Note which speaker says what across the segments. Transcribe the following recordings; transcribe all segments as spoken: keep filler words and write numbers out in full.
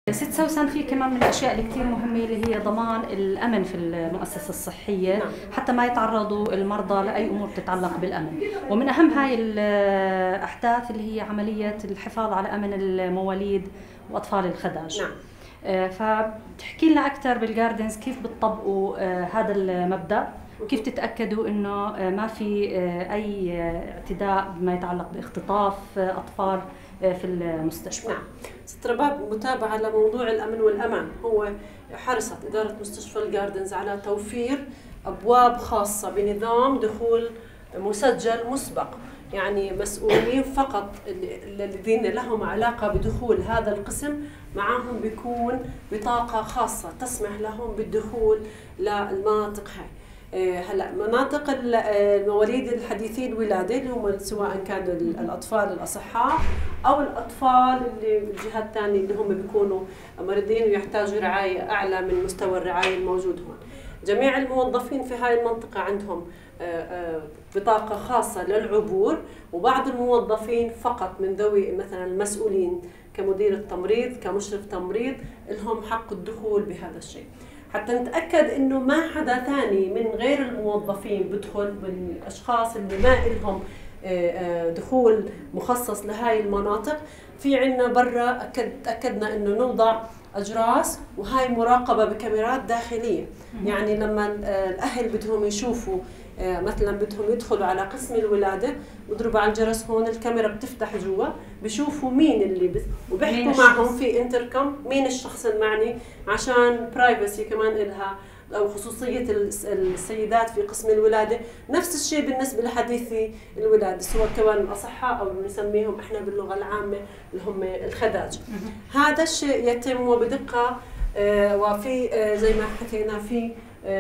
Speaker 1: ست سوسن، في كمان من الاشياء اللي كثير مهمه اللي هي ضمان الامن في المؤسسه الصحيه. نعم. حتى ما يتعرضوا المرضى لاي امور تتعلق بالامن، ومن اهم هاي الاحداث اللي هي عمليه الحفاظ على امن المواليد واطفال الخداج. نعم. فبتحكي لنا اكثر بالجاردنز كيف بتطبقوا هذا المبدا، كيف تتاكدوا انه ما في اي اعتداء بما يتعلق باختطاف اطفال في المستشفى.
Speaker 2: نعم. ست رباب، متابعة لموضوع الأمن والأمان، هو حرصت إدارة مستشفى الجاردنز على توفير أبواب خاصة بنظام دخول مسجل مسبق، يعني مسؤولين فقط الذين لهم علاقة بدخول هذا القسم معهم بيكون بطاقة خاصة تسمح لهم بالدخول للمناطق هاي. هلا مناطق المواليد الحديثي الولاده اللي هم سواء كانوا الاطفال الاصحاء او الاطفال اللي بالجهه الثانيه اللي هم بيكونوا مريضين ويحتاجوا رعايه اعلى من مستوى الرعايه الموجود هون. جميع الموظفين في هاي المنطقه عندهم بطاقه خاصه للعبور، وبعض الموظفين فقط من ذوي مثلا المسؤولين كمدير التمريض كمشرف تمريض لهم حق الدخول بهذا الشيء، حتى نتأكد إنه ما حدا ثاني من غير الموظفين بدخل، من الأشخاص اللي ما إلهم دخول مخصص لهاي المناطق. في عنا برا أكد تأكدنا إنه نوضع أجراس، وهاي مراقبة بكاميرات داخلية. يعني لما الأهل بدهم يشوفوا مثلا بدهم يدخلوا على قسم الولاده بضربوا على الجرس هون، الكاميرا بتفتح جوا بشوفوا مين اللي بس وبيحكوا معهم في انتركم مين الشخص المعني، عشان برايفسي كمان إلها او خصوصيه السيدات في قسم الولاده. نفس الشيء بالنسبه لحديثي الولاده، سواء كمان الاصحاء او بنسميهم احنا باللغه العامه اللي هم الخداج. هذا الشيء يتم وبدقه، وفي زي ما حكينا في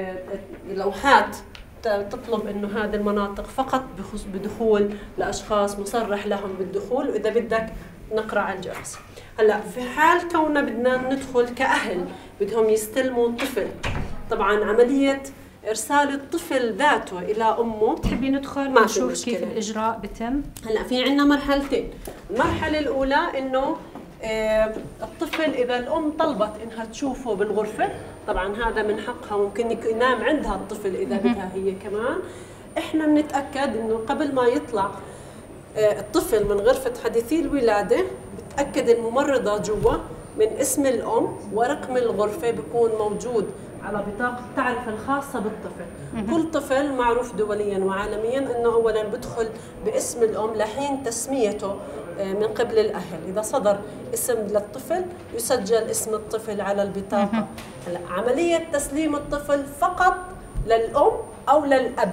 Speaker 2: لوحات تطلب انه هذه المناطق فقط بدخول لاشخاص مصرح لهم بالدخول، واذا بدك نقرا على الجرس. هلا في حال كوننا بدنا ندخل كاهل بدهم يستلموا الطفل، طبعا عمليه ارسال الطفل ذاته الى امه،
Speaker 1: تحبي ندخل نشوف كيف الاجراء بتم؟
Speaker 2: هلا في عندنا مرحلتين. المرحله الاولى انه آه الطفل اذا الام طلبت انها تشوفه بالغرفه، طبعا هذا من حقها، ممكن ينام عندها الطفل اذا بدها هي كمان. احنا بنتاكد انه قبل ما يطلع آه الطفل من غرفه حديثي الولاده بتاكد الممرضه جوا من اسم الام ورقم الغرفه بيكون موجود على بطاقه التعرفه الخاصه بالطفل. كل طفل معروف دوليا وعالميا انه اولا بدخل باسم الام لحين تسميته من قبل الاهل. اذا صدر اسم للطفل يسجل اسم الطفل على البطاقه. هلا عمليه تسليم الطفل فقط للام او للاب،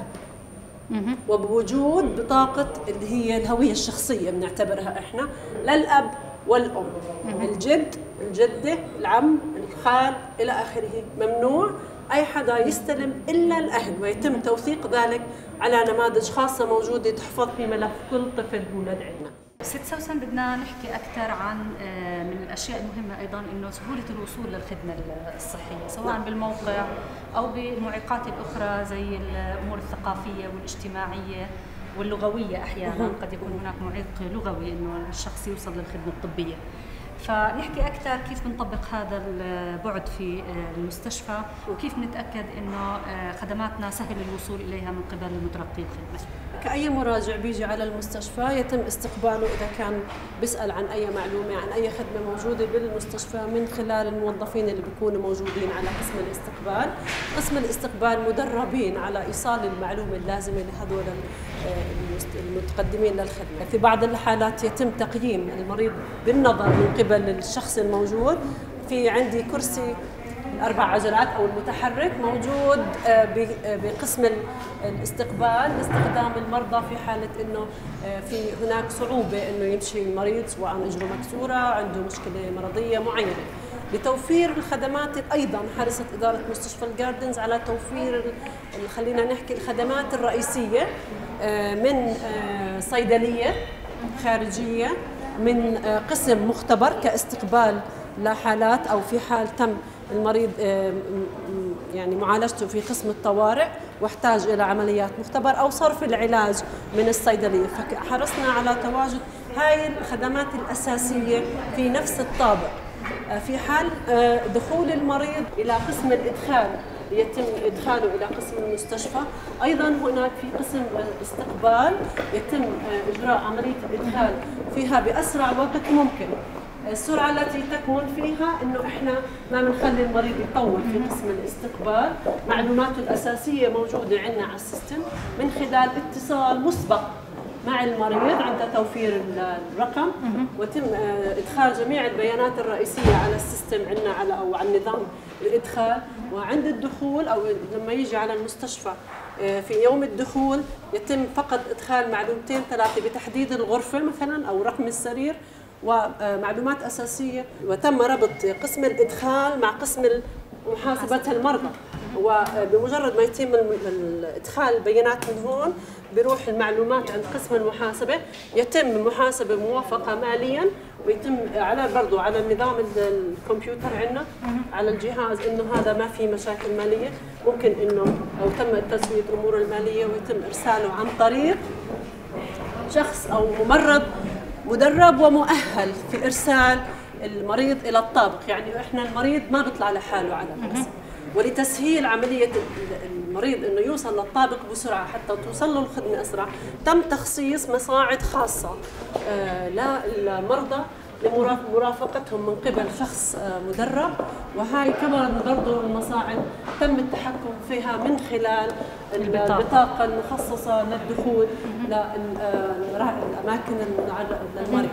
Speaker 2: وبوجود بطاقه اللي هي الهويه الشخصيه بنعتبرها احنا للاب والام، الجد الجده العم الخال الى اخره. ممنوع اي حدا يستلم الا الاهل، ويتم توثيق ذلك على نماذج خاصه موجوده تحفظ في ملف كل طفل يولد عندنا.
Speaker 1: ست سوسن، بدنا نحكي اكثر عن من الاشياء المهمه ايضا انه سهوله الوصول للخدمه الصحيه، سواء بالموقع او بالمعيقات الاخرى زي الامور الثقافيه والاجتماعيه واللغويه. احيانا قد يكون هناك معيق لغوي انه الشخص يوصل للخدمه الطبيه. فنحكي أكثر كيف بنطبق هذا البعد في المستشفى، وكيف نتأكد إنه خدماتنا سهل الوصول إليها من قبل متلقي الخدمة.
Speaker 2: كأي مراجع بيجي على المستشفى يتم استقباله إذا كان بيسأل عن أي معلومة عن أي خدمة موجودة بالمستشفى من خلال الموظفين اللي بيكونوا موجودين على قسم الاستقبال. قسم الاستقبال مدربين على إيصال المعلومة اللازمة لهذول المتقدمين للخدمة. في بعض الحالات يتم تقييم المريض بالنظر من قبل الشخص الموجود. في عندي كرسي الأربع عجلات أو المتحرك موجود بقسم الاستقبال لاستخدام المرضى في حالة إنه في هناك صعوبة إنه يمشي المريض، سواء أجره مكسورة عنده مشكلة مرضية معينة. لتوفير الخدمات أيضا حرصت إدارة مستشفى الجاردنز على توفير خلينا نحكي الخدمات الرئيسية من صيدلية خارجية، من قسم مختبر كاستقبال لحالات أو في حال تم المريض يعني معالجته في قسم الطوارئ واحتاج إلى عمليات مختبر أو صرف العلاج من الصيدلية. فحرصنا على تواجد هاي الخدمات الأساسية في نفس الطابق. في حال دخول المريض إلى قسم الإدخال يتم إدخاله إلى قسم المستشفى، أيضا هناك في قسم استقبال يتم إجراء عملية الإدخال فيها بأسرع وقت ممكن. السرعة التي تكمن فيها إنه إحنا ما بنخلي المريض يطول في قسم الاستقبال، معلوماته الأساسية موجودة عندنا على السيستم من خلال اتصال مسبق مع المريض عند توفير الرقم، وتم ادخال جميع البيانات الرئيسيه على السيستم عندنا على او على نظام الادخال. وعند الدخول او لما يجي على المستشفى في يوم الدخول يتم فقط ادخال معلومتين ثلاثه بتحديد الغرفه مثلا او رقم السرير ومعلومات اساسيه، وتم ربط قسم الادخال مع قسم محاسبه المرضى. وبمجرد ما يتم ادخال البيانات من هون بيروح المعلومات عند قسم المحاسبه، يتم المحاسبه موافقه ماليا، ويتم على برضه على النظام الكمبيوتر عندنا على الجهاز انه هذا ما في مشاكل ماليه، ممكن انه او تم تسويه اموره الماليه ويتم ارساله عن طريق شخص او ممرض مدرب ومؤهل في ارسال المريض الى الطابق. يعني احنا المريض ما بيطلع لحاله على القسم، ولتسهيل عملية المريض أنه يوصل للطابق بسرعة حتى توصل له الخدمة أسرع، تم تخصيص مصاعد خاصة للمرضى لمرافقتهم من قبل شخص مدرب. وهاي كمان برضو المصاعد تم التحكم فيها من خلال البطاقة المخصصة للدخول للأماكن للمريض.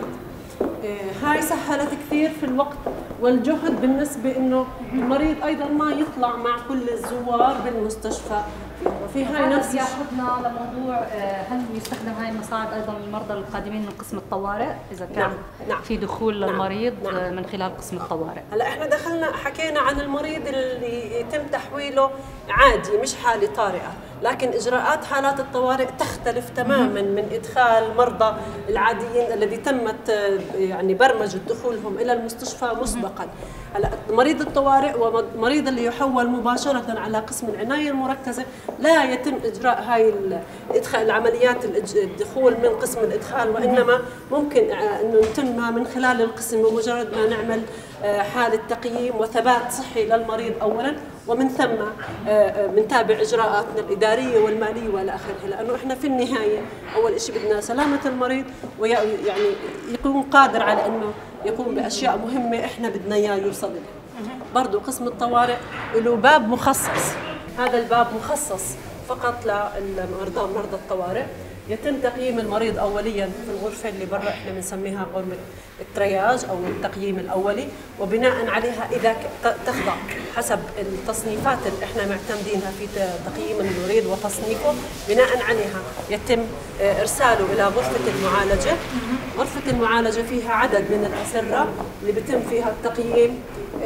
Speaker 2: هاي سهلت كثير في الوقت والجهد بالنسبة إنه المريض أيضا ما يطلع مع كل الزوار بالمستشفى.
Speaker 1: وفي هاي نفس ياخذنا لموضوع هل يستخدم هاي المصاعد أيضا للمرضى القادمين من قسم الطوارئ إذا كان نعم. نعم. في دخول نعم. للمريض نعم. من خلال قسم الطوارئ.
Speaker 2: هلا إحنا دخلنا حكينا عن المريض اللي يتم تحويله عادي مش حالة طارئة، لكن إجراءات حالات الطوارئ تختلف تماماً من إدخال المرضى العاديين الذي تمت يعني برمجة دخولهم إلى المستشفى مسبقاً. هلا مريض الطوارئ ومريض اللي يحول مباشرة على قسم العناية المركزة لا يتم إجراء هاي الإدخال العمليات الدخول من قسم الإدخال، وإنما ممكن أنه يتم من خلال القسم بمجرد ما نعمل حالة تقييم وثبات صحي للمريض أولاً، ومن ثم بنتابع اجراءاتنا الاداريه والماليه والى اخره، لانه احنا في النهايه اول شيء بدنا سلامه المريض ويعني يكون قادر على انه يقوم باشياء مهمه احنا بدنا اياه يوصل لها. برضه قسم الطوارئ له باب مخصص، هذا الباب مخصص فقط للمرضى مرضى الطوارئ. يتم تقييم المريض اوليا في الغرفه اللي برا احنا بنسميها غرفه الترياج او التقييم الاولي، وبناء عليها اذا تخضع حسب التصنيفات اللي احنا معتمدينها في تقييم المريض وتصنيفه، بناء عليها يتم ارساله الى غرفه المعالجه. غرفه المعالجه فيها عدد من الاسره اللي بيتم فيها التقييم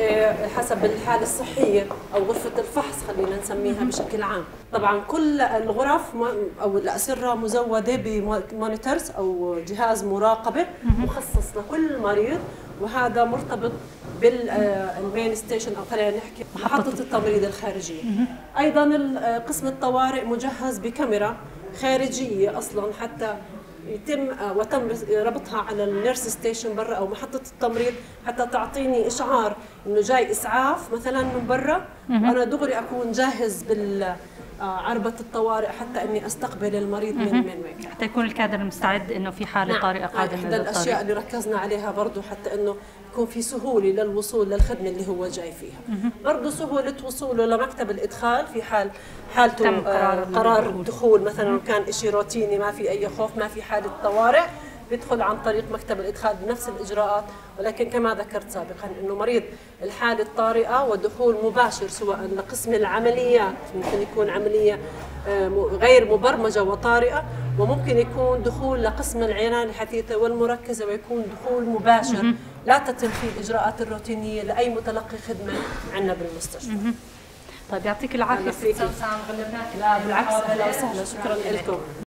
Speaker 2: حسب الحالة الصحية، أو غرفة الفحص خلينا نسميها بشكل عام. طبعا كل الغرف أو الأسرة مزودة بمونيتورز أو جهاز مراقبة مخصص لكل مريض، وهذا مرتبط بالمين ستيشن أو خلينا نحكي محطة التمريض الخارجية. أيضا قسم الطوارئ مجهز بكاميرا خارجية أصلا حتى يتم وتم ربطها على النيرس ستيشن برا او محطه التمريض حتى تعطيني اشعار انه جاي اسعاف مثلا من برا، وانا دغري اكون جاهز بال عربة الطوارئ حتى اني استقبل المريض من من وين،
Speaker 1: حتى يكون الكادر مستعد انه في حاله نعم. طارئه قادمه.
Speaker 2: احدى الاشياء اللي ركزنا عليها برضه حتى انه يكون في سهوله للوصول للخدمه اللي هو جاي فيها. برضه سهوله وصوله لمكتب الادخال في حال حالته قرار, قرار الدخول مثلا كان شيء روتيني ما في اي خوف ما في حاله طوارئ، بيدخل عن طريق مكتب الادخال بنفس الاجراءات. ولكن كما ذكرت سابقا انه مريض الحاله الطارئه ودخول مباشر سواء لقسم العمليات، ممكن يكون عمليه غير مبرمجه وطارئه، وممكن يكون دخول لقسم العنايه الحثيثه والمركزه ويكون دخول مباشر لا تتم فيه الاجراءات الروتينيه لاي متلقي خدمه عندنا بالمستشفى.
Speaker 1: طيب يعطيك العافيه ست سوسن، غلبناك.
Speaker 2: لا بالعكس، اهلا وسهلا، شكرا لكم.